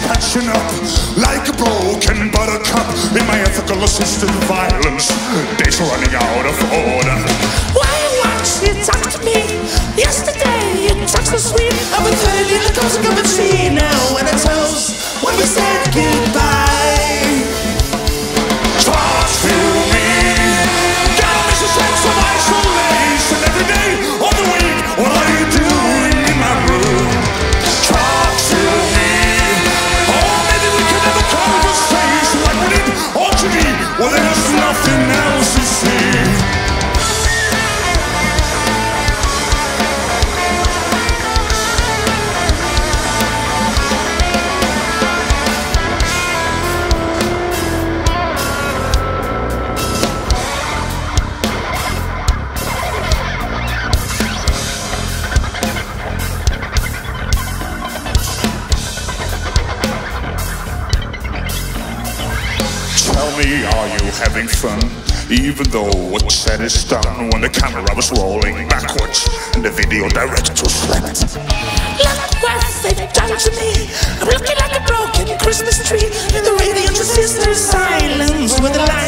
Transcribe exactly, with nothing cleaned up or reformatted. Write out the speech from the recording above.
patching up like a broken buttercup. In my ethical assisted violence, days are running out of order. Why won't you talk to me? Yesterday you talked so sweet. I've been turning in the coast of cup and see now when it's toast when we said goodbye. Talk to me. Got me a sense of isolation every day of the week. What are you doing in my room? Talk to me. Oh, maybe we can have a conversation like we did on T V, where there's nothing else to see. Tell me, are you having fun? Even though what's said is done, when the camera was rolling backwards and the video director slept. Look what they've done to me. I'm looking like a broken Christmas tree in the radio transistor silence with the light.